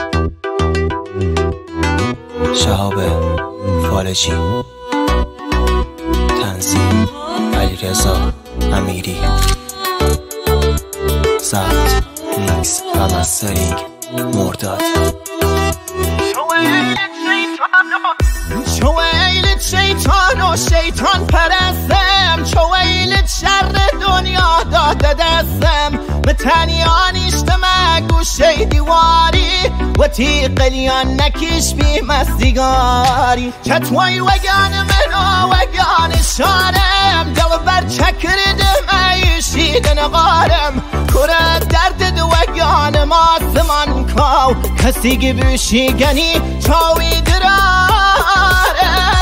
شهاب، فالجی، تنظیم علیرضا امیری، ضبط، میکس و مسترینگ مرداد. چو ویلت شیطان و شیطان پرستم، چو ویلت شر دنیا داده دستم، به تنیانیشت مگو شیدیواری و تیقلیان نکیش بی مستیگاری. چطوی وگان منو وگان شانم، دلبر چکردم ایشیدن غارم، کره درد دو وگان ماسمان کاو کسی گبوشی گنی چاوی درارم.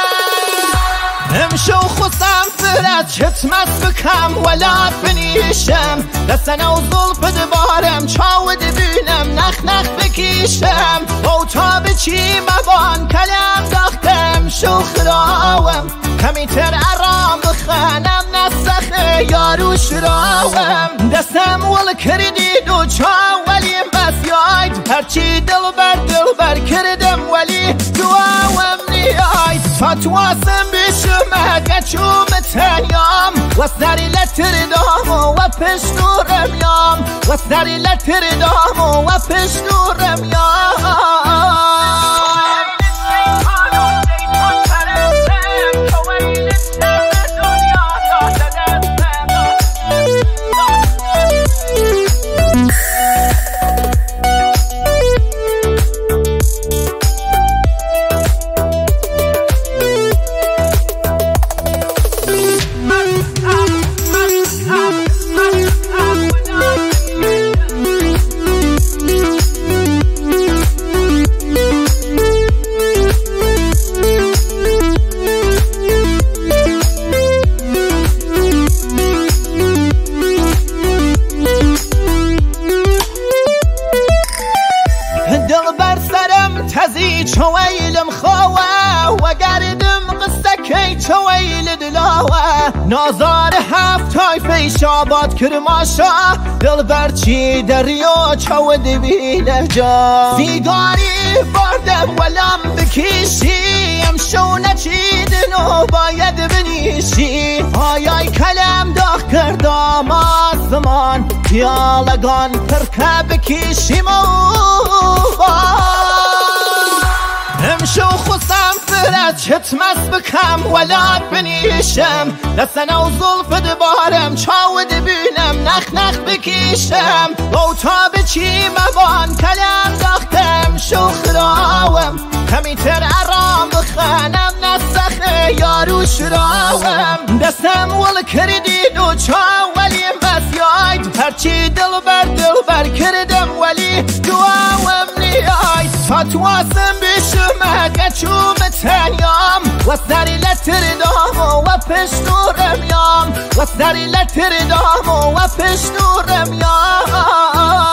امشو خصم فرد چتمس بکم ولاد بنیشم، دستنه و ظلف دبارم چاود بینم نخ نخ بکیشم، او تا بچی مبان کلم داختم شو خراوم، کمی تر ارام بخانم نسخه یارو شراوم، دستم ول کردید و چاولی مسیاید، هرچی دلبر کردم ولی دواوم نیاید، تا تواسم بشم گچوم تنیام، وستری لتر دامو و پش نورم یام، وستری لتر دامو و پش نورم یام. دلبر سرم تزی چویلم خواه و گردم قصه کی چویل دلاوه، نازار هفت تایفه شاباد کرماشا، دلبر چی دریو چود بیله جا، سیگاری بردم ولم بکیشی، امشو نچیدن و باید بنیشی، آیای کلم داخ کردم آسمان، دیالگان ترکه بکیشی امشو خصم فرد چتمس بکم ولاد بنیشم، دستنه و ظلف دبارم چاود بینم نخ نخ بکیشم، او تا بچی مبان کلم داختم شو خراوم، کمی تر ارام بخانم نسخه یارو شراوم، دستم ول کردید و چاولی مسیاید، هرچی دلبر کردم ولی دواوم نیاید، تا تواسم بشم گچوم تنیام، وستری لتر دامو و پش نورم یام، وستری لتر دامو و پش نورم یام.